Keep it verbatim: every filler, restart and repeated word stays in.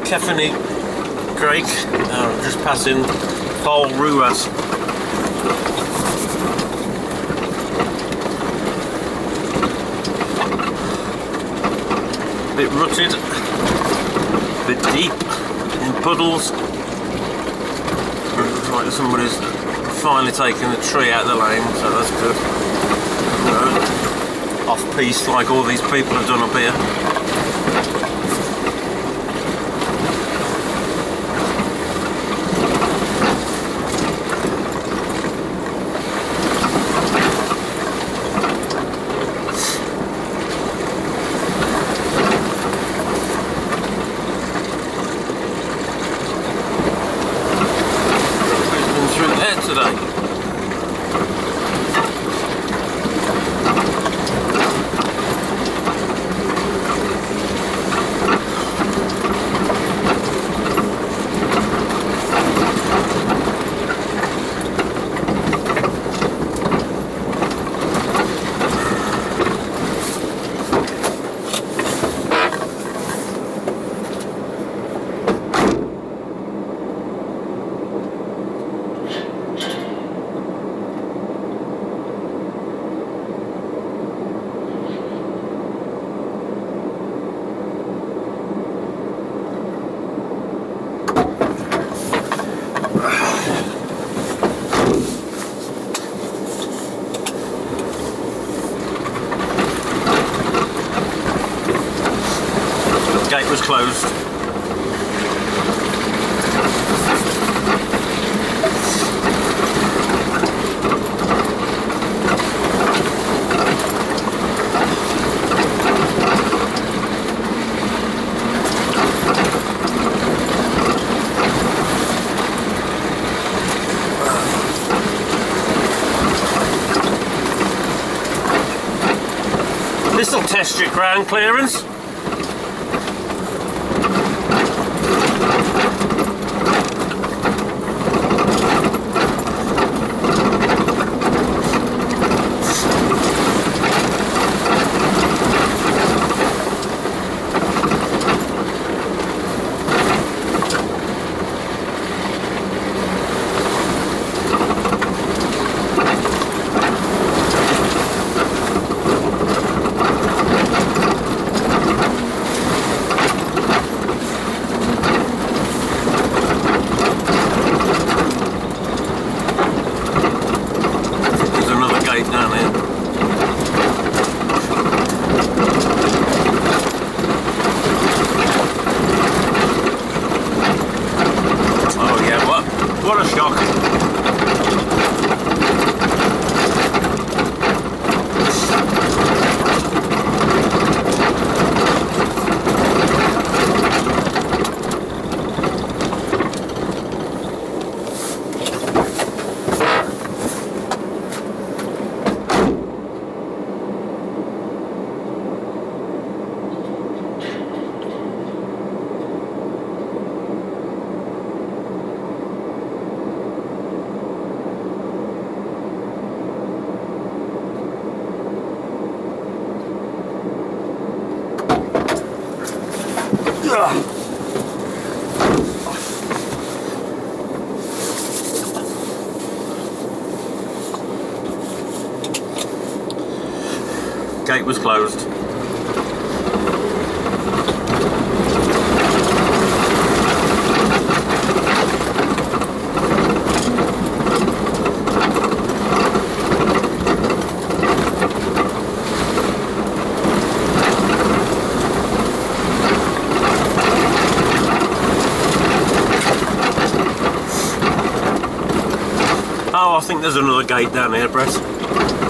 Kefany Creek, uh, just passing Fol Ruas. A bit rutted, a bit deep in puddles. Looks like somebody's finally taken the tree out of the lane, so that's good. Uh, off piste like all these people have done up here. Today. Gate was closed. This will test your ground clearance. Down there. Oh yeah, what what a shock. Gate was closed. Oh, I think there's another gate down here, Brett.